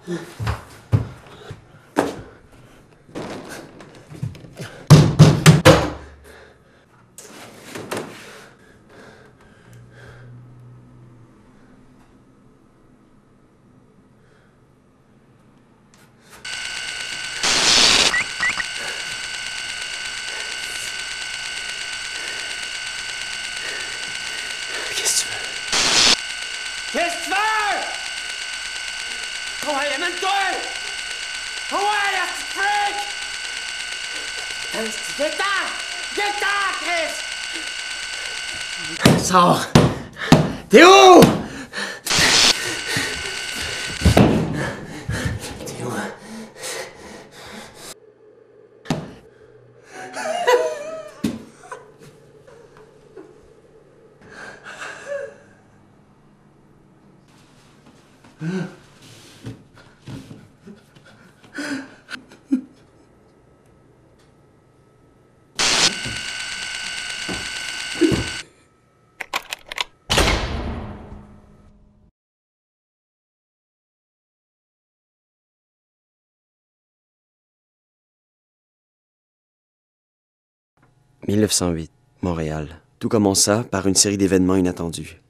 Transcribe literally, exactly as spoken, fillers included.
Qu'est-ce que tu veux? Qu'est-ce que tu veux? Oh, allez, amène-toi! Oh, ouais, la petite freak! Viens-t'en! Viens-t'en, Chris! Sors! T'es où? T'es où? mille neuf cent huit, Montréal. Tout commença par une série d'événements inattendus.